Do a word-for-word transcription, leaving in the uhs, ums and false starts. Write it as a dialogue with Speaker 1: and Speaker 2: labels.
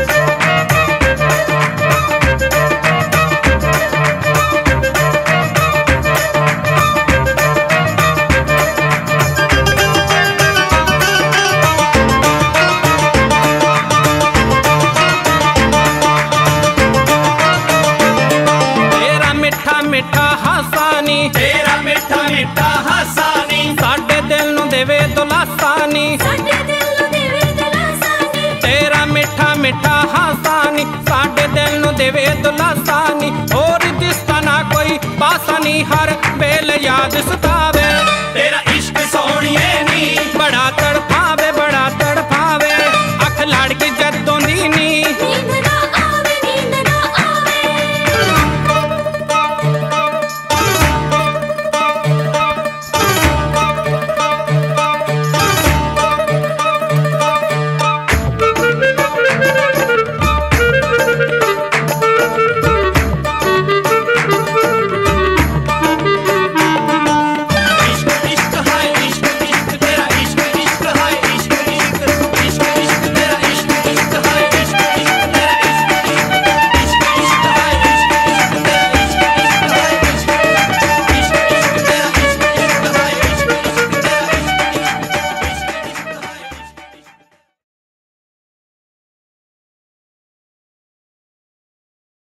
Speaker 1: मिठा हसानी
Speaker 2: तेरा मिठा मिठा हसानी
Speaker 1: साडे दिल नू देवे दुलासानी तेरा मिठा मिठा हसानी साडे दिल नू देवे दुलासानी और दिसता ना कोई पासानी हर बेल याद सता